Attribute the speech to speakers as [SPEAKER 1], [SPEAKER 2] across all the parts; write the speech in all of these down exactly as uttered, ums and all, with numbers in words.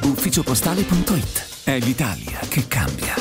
[SPEAKER 1] ufficiopostale punto it. È l'Italia che cambia.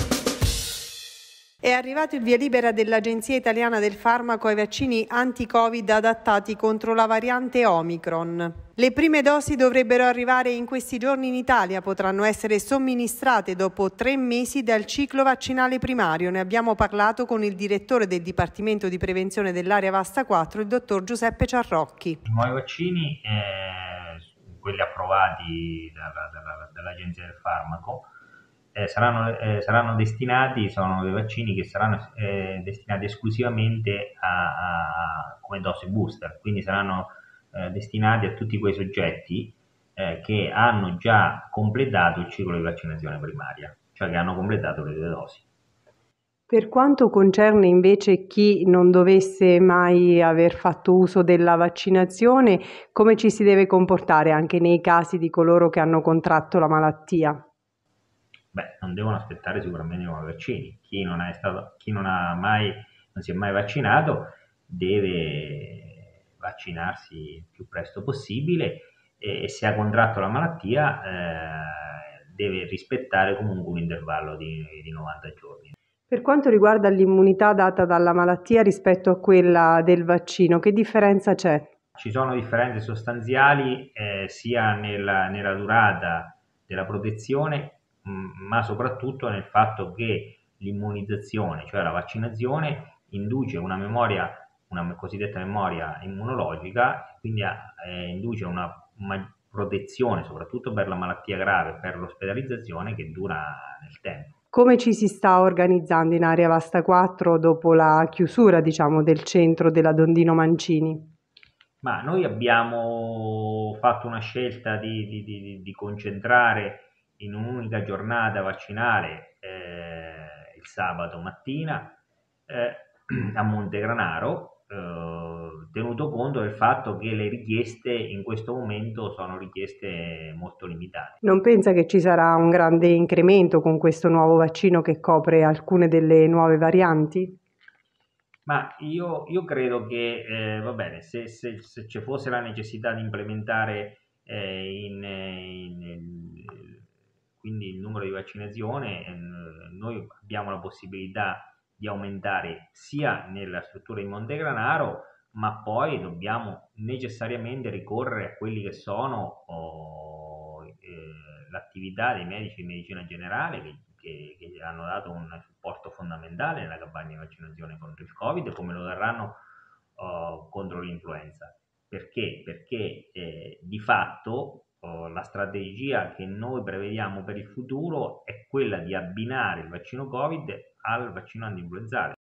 [SPEAKER 2] È arrivato il via libera dell'Agenzia Italiana del Farmaco ai vaccini anti-Covid adattati contro la variante Omicron. Le prime dosi dovrebbero arrivare in questi giorni in Italia, potranno essere somministrate dopo tre mesi dal ciclo vaccinale primario. Ne abbiamo parlato con il direttore del Dipartimento di Prevenzione dell'Area Vasta quattro, il dottor Giuseppe Ciarrocchi.
[SPEAKER 3] I nuovi vaccini, eh, quelli approvati dalla, dalla, dall'Agenzia del Farmaco, Eh, saranno, eh, saranno destinati, sono dei vaccini che saranno eh, destinati esclusivamente a, a, come dose booster, quindi saranno eh, destinati a tutti quei soggetti eh, che hanno già completato il ciclo di vaccinazione primaria, cioè che hanno completato le due dosi.
[SPEAKER 2] Per quanto concerne invece chi non dovesse mai aver fatto uso della vaccinazione, come ci si deve comportare anche nei casi di coloro che hanno contratto la malattia?
[SPEAKER 3] Beh, non devono aspettare sicuramente i nuovi vaccini. Chi non è stato, chi non ha mai, non si è mai vaccinato deve vaccinarsi il più presto possibile e, e se ha contratto la malattia eh, deve rispettare comunque un intervallo di, di novanta giorni.
[SPEAKER 2] Per quanto riguarda l'immunità data dalla malattia rispetto a quella del vaccino, che differenza c'è?
[SPEAKER 3] Ci sono differenze sostanziali eh, sia nella, nella durata della protezione, ma soprattutto nel fatto che l'immunizzazione, cioè la vaccinazione, induce una memoria, una cosiddetta memoria immunologica, quindi eh, induce una, una protezione soprattutto per la malattia grave, per l'ospedalizzazione che dura nel tempo.
[SPEAKER 2] Come ci si sta organizzando in Area Vasta quattro dopo la chiusura, diciamo, del centro della Dondino Mancini?
[SPEAKER 3] Ma noi abbiamo fatto una scelta di, di, di, di concentrare in un'unica giornata vaccinale eh, il sabato mattina eh, a Montegranaro, eh, tenuto conto del fatto che le richieste in questo momento sono richieste molto limitate.
[SPEAKER 2] Non pensa che ci sarà un grande incremento con questo nuovo vaccino che copre alcune delle nuove varianti?
[SPEAKER 3] Ma io, io credo che, eh, va bene, se, se, se ci fosse la necessità di implementare eh, in, in, in, quindi il numero di vaccinazione, eh, noi abbiamo la possibilità di aumentare sia nella struttura di Montegranaro, ma poi dobbiamo necessariamente ricorrere a quelli che sono oh, eh, l'attività dei medici di medicina generale che Che, che hanno dato un supporto fondamentale nella campagna di vaccinazione contro il Covid, come lo daranno uh, contro l'influenza. Perché? Perché eh, di fatto uh, la strategia che noi prevediamo per il futuro è quella di abbinare il vaccino Covid al vaccino antinfluenzale.